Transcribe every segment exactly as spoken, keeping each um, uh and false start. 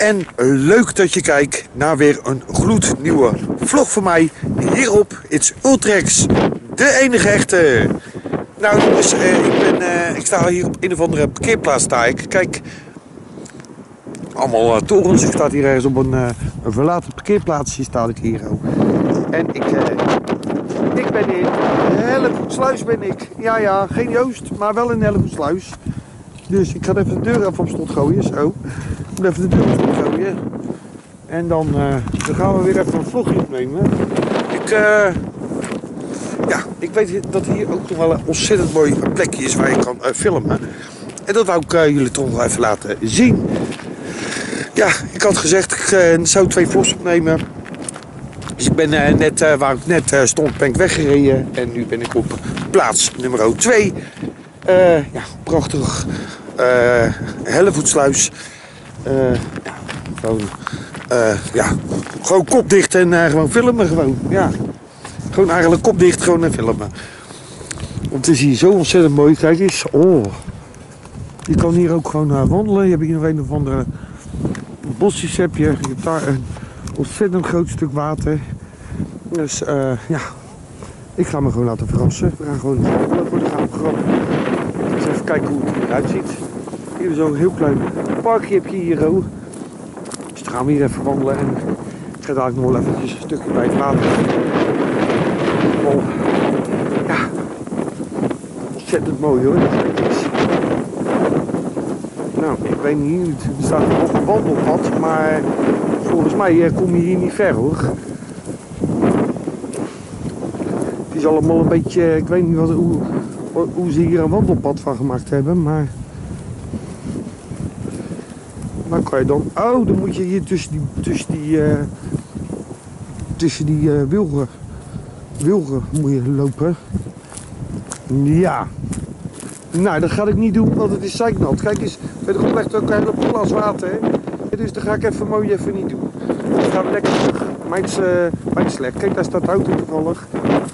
En leuk dat je kijkt naar weer een gloednieuwe vlog van mij hier op It's Ultrex, de enige echte. Nou dus, eh, ik, ben, eh, ik sta hier op een of andere parkeerplaats sta ik. Kijk, allemaal uh, torens. Ik sta hier ergens op een, uh, een verlaten parkeerplaatsje sta ik hier. Oh. En ik, uh, ik ben in Hellevoetsluis ben ik. Ja ja, geen Joost, maar wel in Hellevoetsluis. Dus ik ga even de deur even op slot gooien, zo. Ik moet even de deur op slot gooien. En dan, uh, dan gaan we weer even een vlogje opnemen. Ik, uh, ja, ik weet dat hier ook nog wel een ontzettend mooi plekje is waar je kan uh, filmen. En dat wou ik uh, jullie toch wel even laten zien. Ja, ik had gezegd, ik uh, zou twee vlogs opnemen. Dus ik ben uh, net, uh, waar ik net uh, stond, ben ik weggereden. En nu ben ik op plaats nummer twee. Uh, ja, prachtig. Uh, Hellevoetsluis. Uh, ja, gewoon, uh, ja, gewoon kop dicht en uh, gewoon filmen gewoon. Ja. Gewoon eigenlijk kop dicht gewoon en filmen. Want het is hier zo ontzettend mooi. Kijk eens. Oh. Je kan hier ook gewoon uh, wandelen. Je hebt hier nog een of andere bosjes heb je. Je hebt daar een ontzettend groot stuk water. Dus uh, ja. Ik ga me gewoon laten verrassen. We gaan gewoon wandelen. We gaan gewoon eens even kijken hoe het eruit ziet. Hier zo'n heel klein parkje heb je hier ook. Dus dan gaan we hier even wandelen en ik ga dadelijk nog wel eventjes een stukje bij het water. Oh. Ja, ontzettend mooi hoor. Nou, ik weet niet, er staat nog een wandelpad, maar volgens mij kom je hier niet ver hoor. Het is allemaal een beetje, ik weet niet wat, hoe, hoe ze hier een wandelpad van gemaakt hebben, maar... Dan kan je dan, oh, dan moet je hier tussen die, tussen die, uh, tussen die uh, wilgen, wilgen moet je lopen. Ja. Nou, dat ga ik niet doen, want het is zeiknat. Kijk eens, bij de grond ligt ook een hele glas water, hè. Dus dat ga ik even mooi even niet doen. Dan gaan we lekker terug. Mijn is, uh, mijn is slecht. Kijk, daar staat de auto toevallig.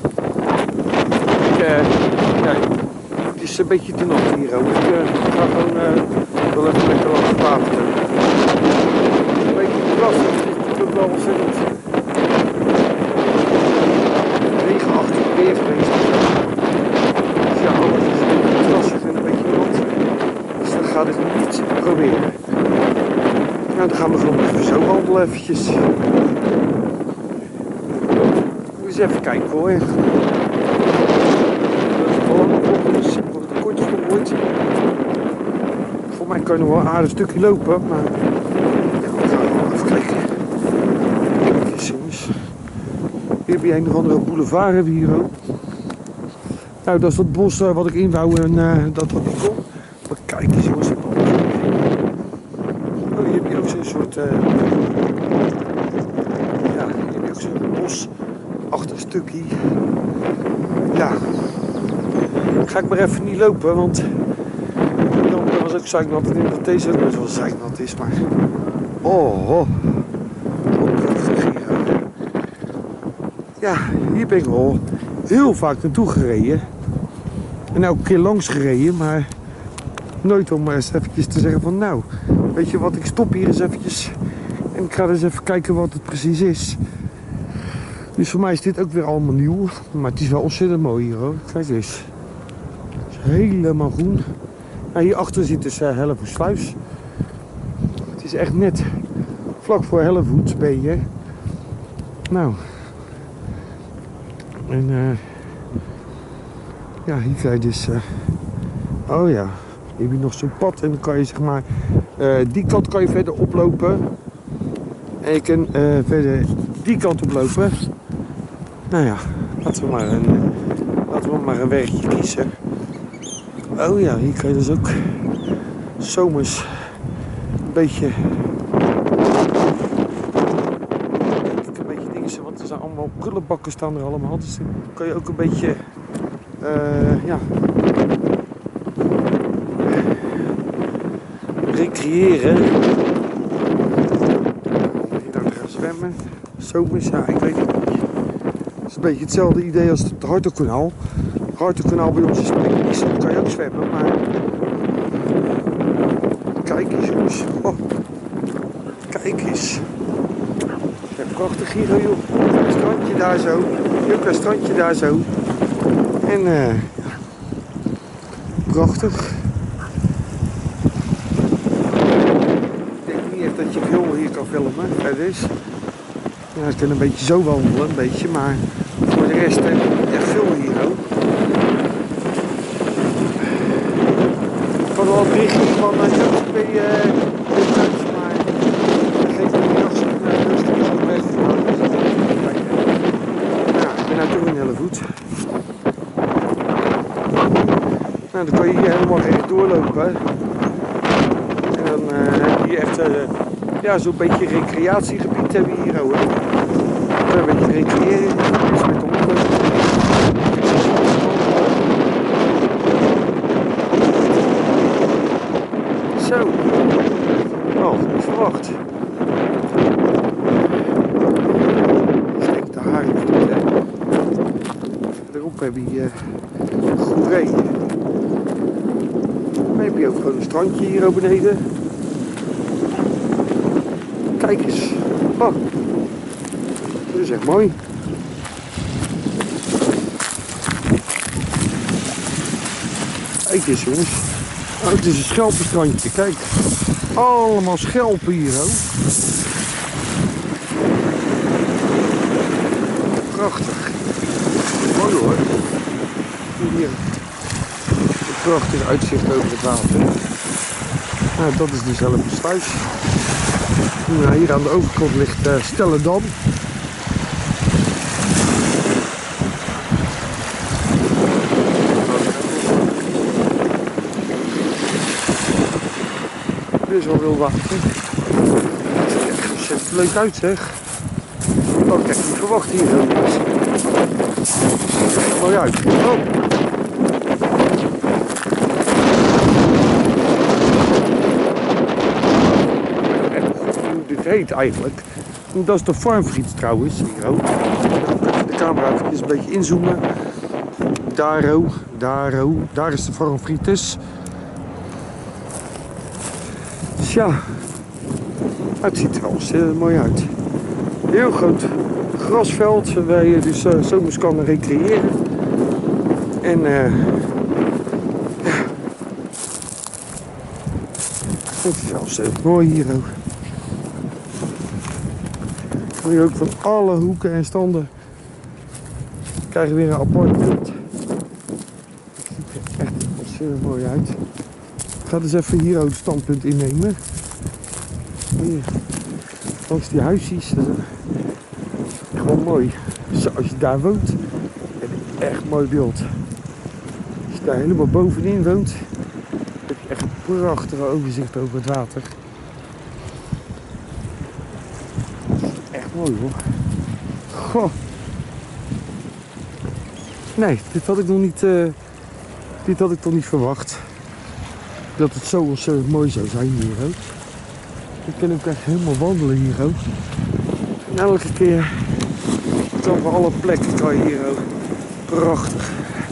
Ik, uh, kijk, het is een beetje te nat hier ook. Ik uh, ga gewoon uh, wel even lekker langs het water. Een beetje te glas, het is natuurlijk wel ontzettend regenachtig weer geweest. Dus ja, alles is een beetje drassig en een beetje nat. Dus dat ga ik niet proberen. Nou, dan gaan we gewoon even zo wandelen eventjes. Moet eens even kijken hoor. Dat is wel een dus wordt het kort wordt. Voor mij kan je nog wel een aardig stukje lopen, maar ja, we gaan gewoon even kijken. Kijk eens. Hier heb je een of andere boulevard hebben we hier ook. Nou, dat is dat bos uh, wat ik inbouw en uh, dat wat ik kom. Maar kijk eens jongens. Oh, hier heb je ook zo'n soort, uh, ja, hier heb je ook zo'n bosachtig stukje. Ja, ga ik maar even niet lopen, want dan was ook zeiknat. Ik denk dat deze ook best wel zeiknat is, maar oh, oh. Wat prachtig hier. Ja, hier ben ik wel heel vaak naartoe gereden. En elke keer langs gereden, maar nooit om eens eventjes te zeggen van nou, weet je wat, ik stop hier eens eventjes en ik ga eens even kijken wat het precies is. Dus voor mij is dit ook weer allemaal nieuw, maar het is wel ontzettend mooi hier hoor. Kijk eens. Het is helemaal groen. Nou, hierachter zit dus uh, Hellevoetsluis. Het is echt net vlak voor Hellevoets ben je. Nou. En uh, ja, hier krijg je dus, uh, oh ja, hier heb je nog zo'n pad en dan kan je zeg maar, uh, die kant kan je verder oplopen. En je kan uh, verder die kant oplopen. Nou ja, laten we maar een, uh, laten we maar een werkje kiezen. Oh ja, hier kan je dus ook zomers een beetje, een beetje dingen, want er zijn allemaal prullenbakken staan er allemaal. Dus dan kan je ook een beetje, uh, ja, recreëren. Hier gaan zwemmen. Zomers, ja, ik weet het niet. Het is een beetje hetzelfde idee als het Hartelkanaal. Het Hartelkanaal bij ons is een beetje niks, dan kan je ook zwemmen, maar kijk eens jongens. Oh. Kijk Kijk eens. Ja, prachtig hier, joh. Een strandje daar zo. Ook een strandje daar zo. En uh, prachtig. Ik denk niet echt dat je veel hier kan filmen. Verder is. Ja, ik kan een beetje zo wandelen, een beetje, maar voor de rest heb ik echt veel hier ook. Ik had al een berichtje van uh, ik ben je thuis, maar dat geeft me niet nog zo'n rustig is op best. Ja, ik ben nou toch een hele goed. Nou, dan kan je hier helemaal recht doorlopen. En dan uh, heb je hier echt uh, ja, zo'n beetje recreatiegebied hebben we hier ook. Een beetje recreëren, dus met de honden. Zo. Oh, niet verwacht. Kijk, de haren of niet, hè. Verderop heb je uh, Goeree. Dan heb je ook gewoon een strandje hier beneden. Kijk eens. Oh. Dat is echt mooi. Kijk eens jongens. Oh, het is een schelpenstrandje, kijk. Allemaal schelpen hier ook. Prachtig. Mooi hoor. Hier een prachtig uitzicht over het water. Nou, dat is dezelfde sluis. Nou, hier aan de overkant ligt uh, Stellendam. Er is al veel water. Het ziet er echt ontzettend leuk uit zeg. Oh, kijk, niet verwacht hier. Mooi uit. Oh. Heet eigenlijk. Dat is de Farmfriet trouwens. Hier ook. De camera even een beetje inzoomen. Daar ook, daar ook. Daar is de Farmfriet. Tja, het ziet er wel heel mooi uit. Heel groot grasveld waar je dus uh, zomers kan recreëren. En uh, ja, het is wel zo mooi hier ook. Hier ook van alle hoeken en standen krijgen we weer een apart punt. Het ziet er echt ontzettend mooi uit. Ik ga dus even hier ook het standpunt innemen. Hier, langs die huisjes. Dat is gewoon mooi. Zo, als je daar woont, heb je echt een mooi beeld. Als je daar helemaal bovenin woont, heb je echt een prachtige overzicht over het water. Mooi hoor. Goh. Nee, dit had ik nog niet, uh, dit had ik toch niet verwacht. Dat het zo ontzettend mooi zou zijn hier ook. Ik kan ook echt helemaal wandelen hier ook. En elke keer, van alle plekken kan je hier ook. Prachtig.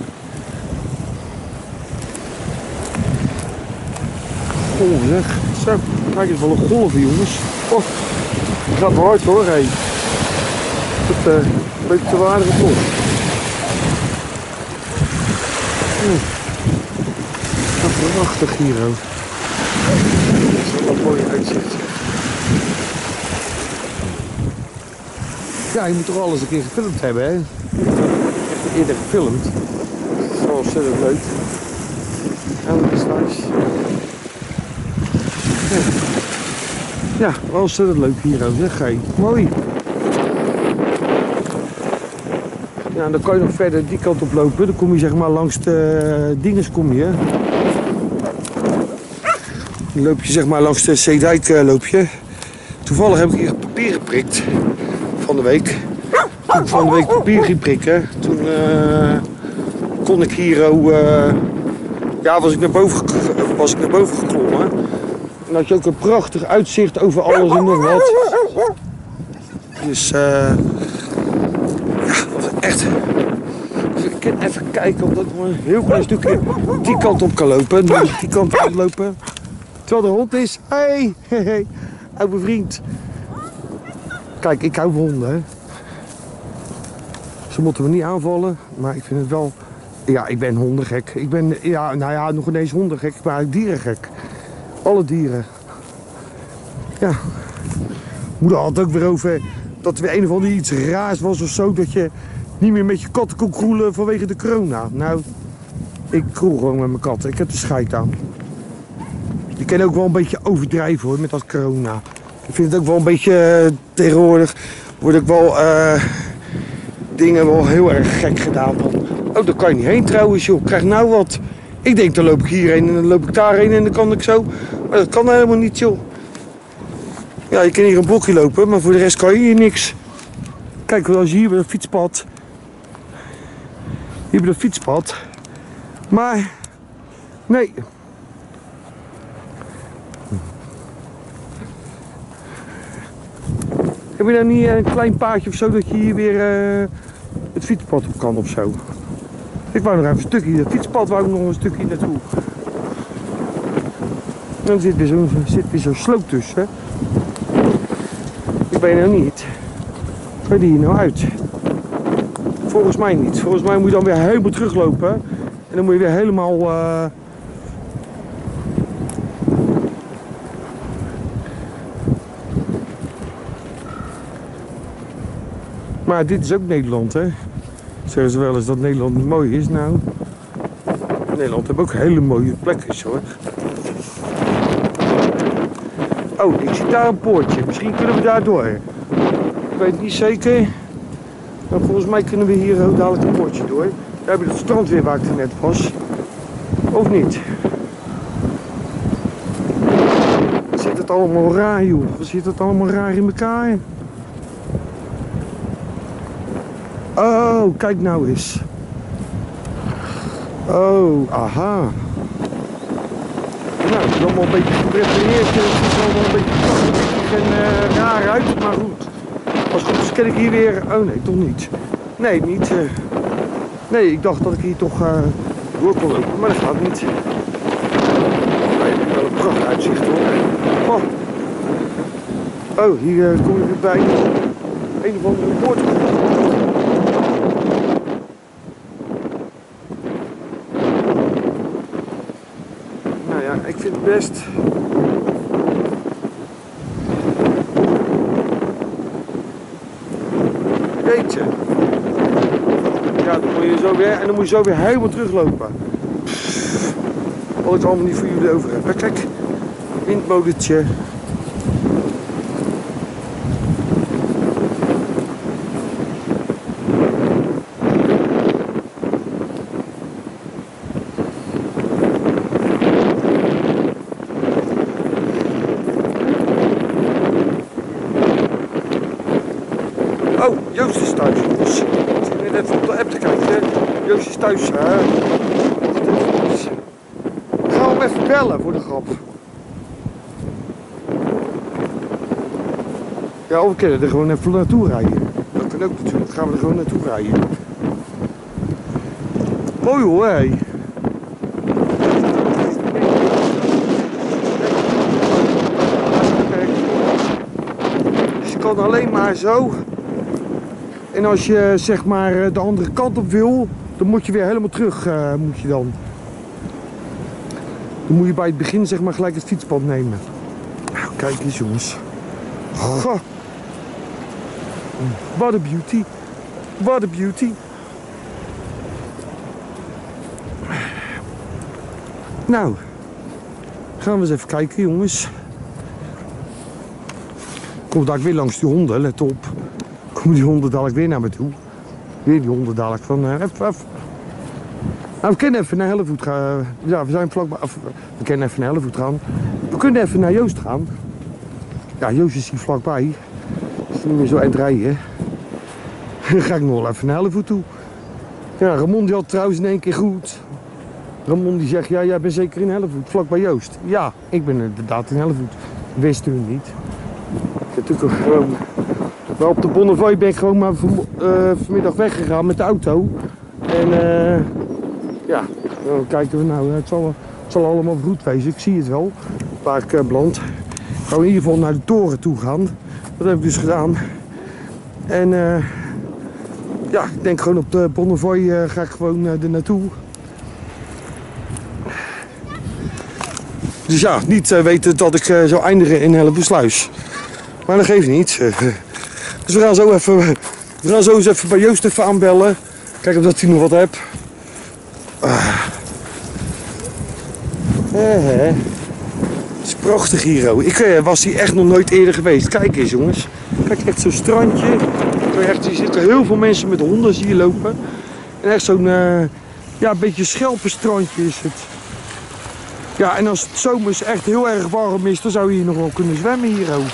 Golf zeg. Zo, kijk eens wel een golven jongens. Oh. Het gaat hard hoor, hé. Het uh, een beetje te waardig los. Hmm. Dat is prachtig hier ook. Dat is wel een mooi uitzicht. Ja, je moet toch alles een keer gefilmd hebben, hè? Ik heb het eerder gefilmd. Het is wel ontzettend leuk. Elke sluis. Ja. Ja, wel ontzettend leuk hier ook, zeg jij. Mooi. Ja, dan kan je nog verder die kant op lopen. Dan kom je zeg maar langs de uh, dinges kom je. Dan loop je zeg maar langs de Zeedijk uh, loop je. Toevallig heb ik hier papier geprikt. Van de week. Toen ik van de week papier ging prikken. Toen uh, kon ik hier ook... Uh, ja, was ik naar boven, was ik naar boven geklommen. En had je ook een prachtig uitzicht over alles en nog wat. Dus uh, ja, dat was echt. Dus ik kan even kijken of ik een heel klein stukje die kant op kan lopen. Dus die kant op lopen. Terwijl de hond is. Hey, hey, hey, oude vriend. Kijk, ik hou van honden, hè. Ze moeten me niet aanvallen, maar ik vind het wel... Ja, ik ben hondengek. Ik ben, ja, nou ja, nog ineens hondengek, maar ik dierengek. Alle dieren. Ja. Moeder had het ook weer over dat er weer een of ander iets raars was of zo. Dat je niet meer met je katten kon kroelen vanwege de corona. Nou, ik kroel gewoon met mijn katten. Ik heb de scheid aan. Je kan ook wel een beetje overdrijven hoor, met dat corona. Ik vind het ook wel een beetje uh, tegenwoordig. Wordt ook wel uh, dingen wel heel erg gek gedaan. Van, oh, daar kan je niet heen trouwens joh. Krijg nou wat. Ik denk dan loop ik hierheen en dan loop ik daarheen en dan kan ik zo. Maar dat kan helemaal niet joh. Ja, je kan hier een blokje lopen, maar voor de rest kan je hier niks. Kijk, als je hier bij het fietspad. Hier bij het fietspad. Maar, nee. Heb je nou niet een klein paadje of zo dat je hier weer uh, het fietspad op kan of zo? Ik wou nog even een stukje, het fietspad wou ik nog een stukje naartoe. Dan zit weer zo'n zo sloot tussen. Hè? Ik weet nou niet. Kan die hier nou uit? Volgens mij niet. Volgens mij moet je dan weer helemaal teruglopen. En dan moet je weer helemaal... Uh... Maar dit is ook Nederland, hè? Zeggen ze wel eens dat Nederland niet mooi is. Nou, Nederland heeft ook hele mooie plekjes, hoor. Oh, ik zie daar een poortje. Misschien kunnen we daar door. Ik weet het niet zeker. Maar volgens mij kunnen we hier ook dadelijk een poortje door. Daar heb je het strand weer waar ik er net was. Of niet? Wat zit het allemaal raar, joh? Wat zit het allemaal raar in elkaar? Oh, kijk nou eens. Oh, aha. Nou, het is allemaal een beetje geprepareerd. Het ziet er allemaal een beetje prachtig en uh, raar uit, maar goed. Als het goed is, ken ik hier weer... Oh nee, toch niet. Nee, niet. Uh... Nee, ik dacht dat ik hier toch uh, door kon lopen, maar dat gaat niet. Maar je hebt wel een prachtig uitzicht hoor. Oh, oh hier uh, kom je weer bij een of andere poort. Nou ja, ik vind het best. Jeetje. Ja, dan moet je zo weer, en dan moet je zo weer helemaal teruglopen. Pff, wat ik allemaal niet voor jullie over heb. Kijk, windmolentje. Oh, Joost is thuis, jongens. Ik zit net op de app te kijken. Joost is thuis. Uh, Gaan we hem even bellen voor de grap. Ja, of we kunnen er gewoon even naartoe rijden. Dat kan ook natuurlijk. Gaan we er gewoon naartoe rijden. Mooi hoor, hé. Dus je kan alleen maar zo. En als je zeg maar de andere kant op wil, dan moet je weer helemaal terug, uh, moet je dan. Dan moet je bij het begin zeg maar gelijk het fietspad nemen. Nou, kijk eens jongens. Goh. What a beauty. What a beauty. Nou, gaan we eens even kijken jongens. Kom daar weer langs die honden, let op. Komen die honden dadelijk weer naar me toe. Weer die honden dadelijk van, uh, even, even. Nou, we kunnen even naar Hellevoet gaan. Ja, we zijn vlakbij, of, we kunnen even naar Hellevoet gaan. We kunnen even naar Joost gaan. Ja, Joost is hier vlakbij. Is niet meer zo eind rijden. Dan ga ik nog wel even naar Hellevoet toe. Ja, Ramon die had trouwens in één keer goed. Ramon die zegt, ja, jij bent zeker in Hellevoet, vlakbij Joost. Ja, ik ben inderdaad in Hellevoet. Wist u niet. Ik heb natuurlijk gewoon... Maar op de Bonnefoy ben ik gewoon maar van, uh, vanmiddag weggegaan met de auto. En uh, ja, dan kijken we nou. Het zal, het zal allemaal goed wezen. Ik zie het wel, waar ik uh, beland. Ik ga in ieder geval naar de toren toe gaan. Dat heb ik dus gedaan. En uh, ja, ik denk gewoon op de Bonnefoy uh, ga ik gewoon uh, er naartoe. Dus ja, niet uh, weten dat ik uh, zou eindigen in Hellevoetsluis. Maar dat geeft niet. Dus we gaan zo even, we gaan zo eens even bij Joost even aanbellen. Kijken of hij nog wat heeft. Uh. Uh, uh. Het is prachtig hier. Oh. Ik uh, was hier echt nog nooit eerder geweest. Kijk eens jongens. Kijk, echt zo'n strandje. Echt, er zitten heel veel mensen met honden hier lopen. En echt zo'n uh, ja, een beetje schelpenstrandje is het. Ja, en als het zomers echt heel erg warm is, dan zou je hier nog wel kunnen zwemmen hier ook.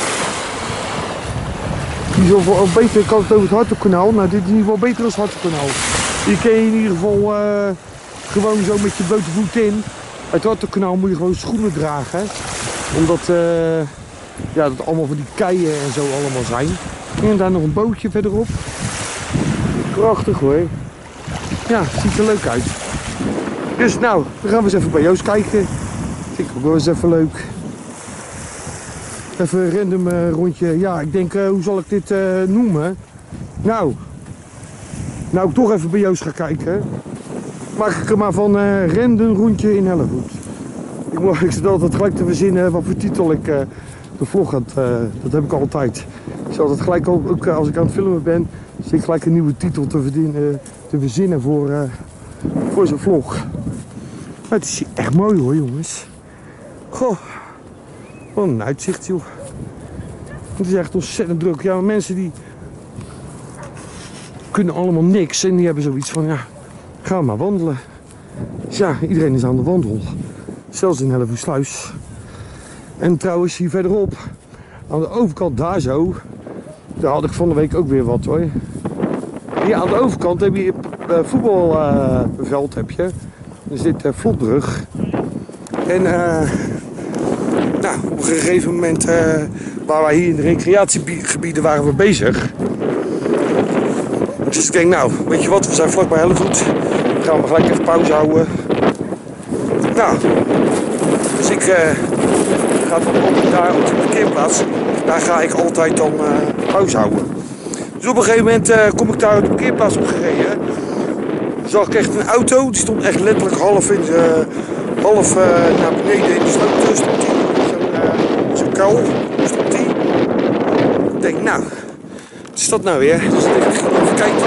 Die is wel beter, ik had het over het Hartelkanaal. Nou, dit is in ieder geval beter dan het Hartelkanaal. Hier kun je in ieder geval uh, gewoon zo met je blote voet in. Uit het Hartelkanaal moet je gewoon schoenen dragen. Hè? Omdat uh, ja, dat allemaal van die keien en zo allemaal zijn. En daar nog een bootje verderop. Prachtig hoor. Ja, ziet er leuk uit. Dus nou, dan gaan we eens even bij Joost kijken. Vind ik ook wel eens even leuk. Even een random uh, rondje. Ja, ik denk, uh, hoe zal ik dit uh, noemen? Nou, nou ik toch even bij Joost ga kijken. Maak ik er maar van uh, random rondje in Hellevoet. Ik, mag, ik zit altijd gelijk te verzinnen wat voor titel ik uh, de vlog had. Uh, dat heb ik altijd. Ik zit altijd gelijk ook, ook als ik aan het filmen ben, zit ik gelijk een nieuwe titel te, verdienen, uh, te verzinnen voor, uh, voor zo'n vlog. Maar het is echt mooi hoor jongens. Goh. Wat een uitzicht joh. Het is echt ontzettend druk. Ja, maar mensen die kunnen allemaal niks en die hebben zoiets van ja, ga maar wandelen. Dus ja, iedereen is aan de wandel. Zelfs in Hellevoetsluis. En trouwens hier verderop, aan de overkant daar zo, daar had ik van de week ook weer wat hoor. Hier aan de overkant heb je een voetbalveld uh, heb je. Er zit uh, Vlotbrug. En uh, nou, op een gegeven moment uh, waren wij hier in de recreatiegebieden waren we bezig. Dus ik denk nou, weet je wat, we zijn vlakbij Hellevoet. Dan gaan we gelijk even pauze houden. Nou, dus ik uh, ga dan ook daar op de parkeerplaats. Daar ga ik altijd dan uh, pauze houden. Dus op een gegeven moment uh, kom ik daar op de parkeerplaats opgereden. Zag ik echt een auto, die stond echt letterlijk half, in de, half uh, naar beneden in de sloot. Stond die, zo'n uh, zo kuil, stond die. Ik denk, nou, wat is dat nou weer? Dus ik denk, ik ga even kijken.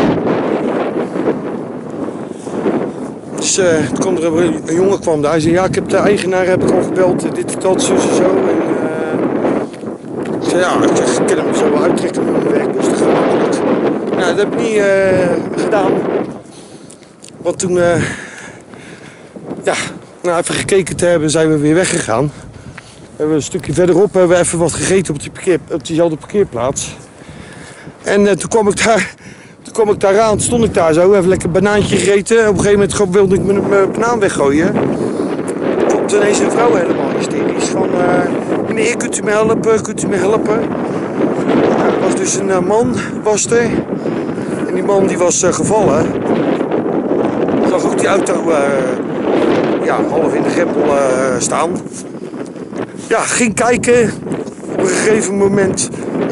Dus uh, toen kwam er een, een jongen kwam daar. Hij zei, ja, ik heb de eigenaar heb ik al gebeld, dit, dat, zus en zo. En, uh, ik zei, ja, ik, zeg, ik kan hem zo wel uittrekken met mijn werk, dus dat gaat makkelijk. Nou, dat heb ik niet uh, gedaan. Want toen, uh, ja, nou even gekeken te hebben, zijn we weer weggegaan. We hebben een stukje verderop hebben we even wat gegeten op, die parkeer, op diezelfde parkeerplaats. En uh, toen kwam ik daar, toen kwam ik daar aan, stond ik daar zo, even lekker een banaantje gegeten. Op een gegeven moment wilde ik mijn, mijn banaan weggooien. Toen komt ineens een vrouw helemaal hysterisch van, uh, meneer, kunt u me helpen, kunt u me helpen? Nou, er was dus een uh, man, was er. En die man die was uh, gevallen. Ik zag ook die auto uh, ja, half in de greppel uh, staan. Ja, ging kijken. Op een gegeven moment... Uh,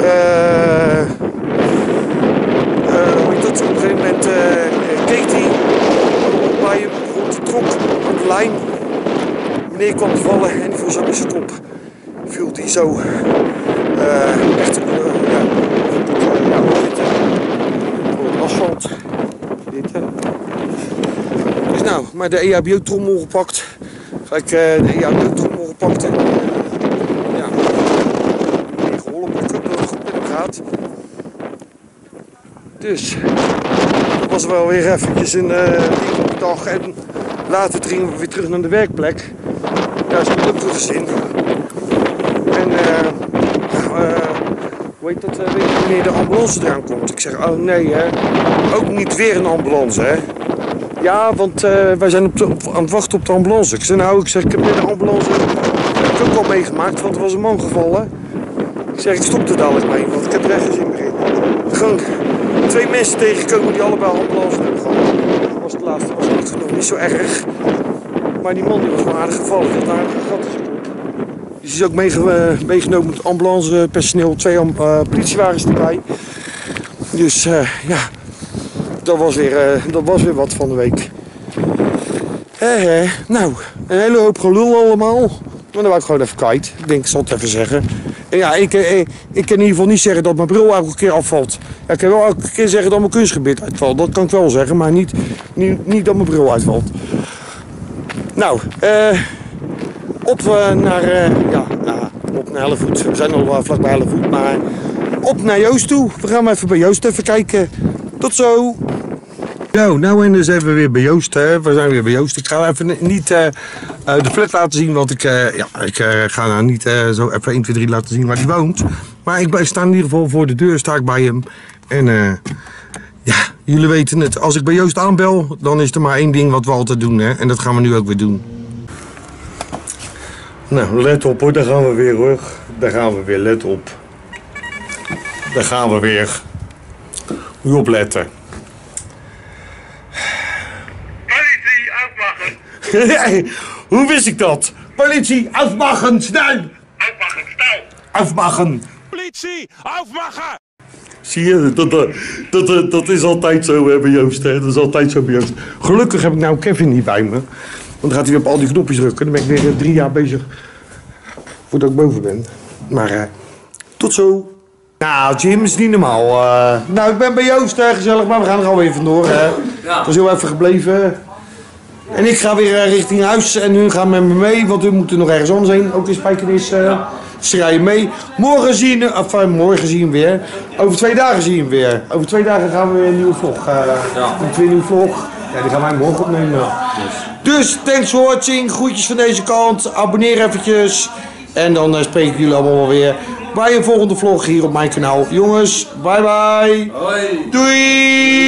uh, hoe heet dat? Op een gegeven moment uh, keek hij bij je begon te trok aan de lijn. Meneer kwam te vallen en die viel zo in zijn kop. Viel die zo uh, echt uh, ja, uh, ja, dit, uh, asfalt. Dit, uh. Dus nou, maar de E H B O-trommel gepakt. Gelijk uh, de E H B O-trommel gepakt en uh, ja, weer geholpen dat het goed met hem gaat. Dus dat was wel weer eventjes een uh, ding op de dag en later gingen we weer terug naar de werkplek. Daar is mijn ook gezin. En uh, uh, hoe heet dat, uh, weet je, wanneer de ambulance eraan komt? Ik zeg, oh nee hè, ook niet weer een ambulance hè. Ja, want uh, wij zijn op de, op, aan het wachten op de ambulance. Ik zeg, nou, ik zeg, ik heb net de ambulance heb ik ook al meegemaakt, want er was een man gevallen. Ik zeg, ik stop er dadelijk mee, want ik heb er echt geen zin meer in. Gewoon twee mensen tegenkomen die allebei een ambulance hebben gehad. Dat was het laatste, was niet genoeg, niet zo erg. Maar die man die was wel aardig gevallen, die had een aardige gat in zijn kop. Dus die is ook meege, uh, meegenomen met ambulancepersoneel, twee uh, politiewagens erbij. Dus uh, ja, dat was, weer, uh, dat was weer wat van de week. Eh, eh, nou, een hele hoop gelul allemaal. Maar dan wou ik gewoon even kwijt. Ik denk, ik zal het even zeggen. En ja, ik, ik, ik kan in ieder geval niet zeggen dat mijn bril elke keer afvalt. Ja, ik kan wel elke keer zeggen dat mijn kunstgebied uitvalt. Dat kan ik wel zeggen, maar niet, niet, niet dat mijn bril uitvalt. Nou, eh, op uh, naar, uh, ja, uh, op naar Hellevoet. We zijn al uh, vlakbij Hellevoet, maar op naar Joost toe. We gaan maar even bij Joost even kijken. Tot zo! Zo, nou en dus even weer bij Joost. Hè. We zijn weer bij Joost. Ik ga even niet uh, uh, de flat laten zien, want ik, uh, ja, ik uh, ga nou niet uh, zo even één, twee, drie laten zien waar hij woont. Maar ik sta in ieder geval voor de deur, sta ik bij hem. En uh, ja, jullie weten het. Als ik bij Joost aanbel, dan is er maar één ding wat we altijd doen. Hè. En dat gaan we nu ook weer doen. Nou, let op hoor, daar gaan we weer hoor. Daar gaan we weer, let op. Daar gaan we weer. Moet je opletten. Politie, afmachen. Hoe wist ik dat? Politie, afmachen, snel! Afmachen, snel! Afmachen! Politie, afmachen! Zie je, dat, dat, dat, dat is altijd zo hè, bij Joost. Hè? Dat is altijd zo bij Joost. Gelukkig heb ik nou Kevin niet bij me. Want dan gaat hij weer op al die knopjes drukken. Dan ben ik weer drie jaar bezig voordat ik boven ben. Maar uh, tot zo. Nou, Jim is niet normaal. Uh, nou, ik ben bij Joost, uh, gezellig, maar we gaan er alweer vandoor. Hè. Ja. Ik was heel even gebleven. En ik ga weer uh, richting huis en hun gaan met me mee, want we moeten nog ergens anders heen. Ook in Spijkenis. Uh, ja. Ze rijden mee. Morgen zien we, of, uh, morgen zien we weer. Over twee dagen zien we weer. Over twee dagen gaan we weer een nieuwe vlog. Uh, ja. Een twee nieuwe vlog. Ja, die gaan wij morgen opnemen. Yes. Dus, thanks for watching. Groetjes van deze kant. Abonneer eventjes. En dan uh, spreek ik jullie allemaal weer bij een volgende vlog hier op mijn kanaal. Jongens, bye bye. Hoi. Doei.